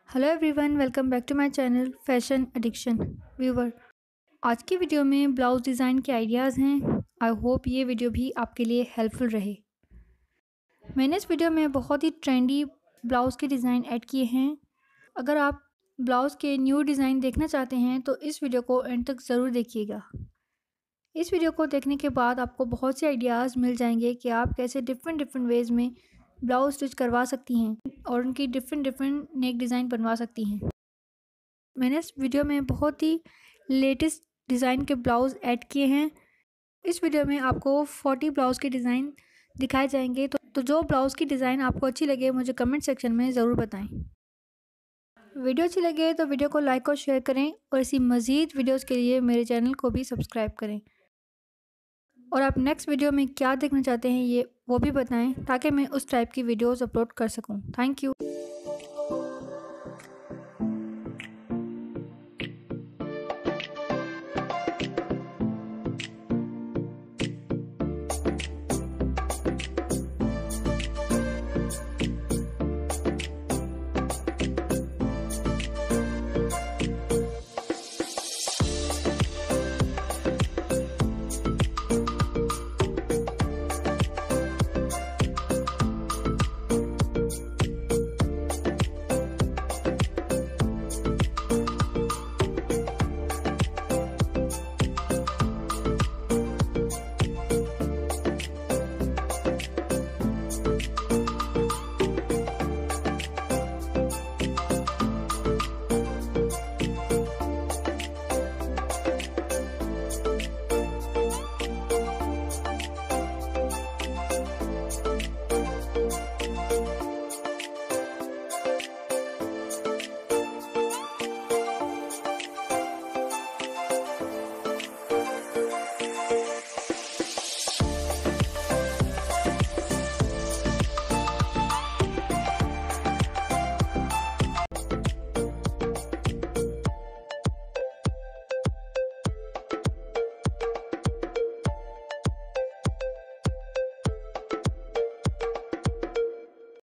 Hello everyone, welcome back to my channel fashion addiction viewer. आज की video में blouse design के ideas हैं। आई होप ये वीडियो भी आपके लिए हेल्पफुल रहे। मैंने इस वीडियो में बहुत ही ट्रेंडी ब्लाउज़ के डिज़ाइन ऐड किए हैं। अगर आप ब्लाउज़ के न्यू डिज़ाइन देखना चाहते हैं तो इस वीडियो को एंड तक ज़रूर देखिएगा। इस वीडियो को देखने के बाद आपको बहुत से आइडियाज़ मिल जाएंगे कि आप कैसे डिफरेंट वेज़ में ब्लाउज़ स्टिच करवा सकती हैं और उनकी डिफरेंट नेक डिज़ाइन बनवा सकती हैं। मैंने इस वीडियो में बहुत ही लेटेस्ट डिज़ाइन के ब्लाउज़ ऐड किए हैं। इस वीडियो में आपको 40 ब्लाउज़ के डिज़ाइन दिखाए जाएंगे। तो जो ब्लाउज़ की डिज़ाइन आपको अच्छी लगे मुझे कमेंट सेक्शन में ज़रूर बताएं। वीडियो अच्छी लगे तो वीडियो को लाइक और शेयर करें और ऐसी मज़ीद वीडियोज़ के लिए मेरे चैनल को भी सब्सक्राइब करें। और आप नेक्स्ट वीडियो में क्या देखना चाहते हैं वो भी बताएं ताकि मैं उस टाइप की वीडियोज़ अपलोड कर सकूं। Thank you.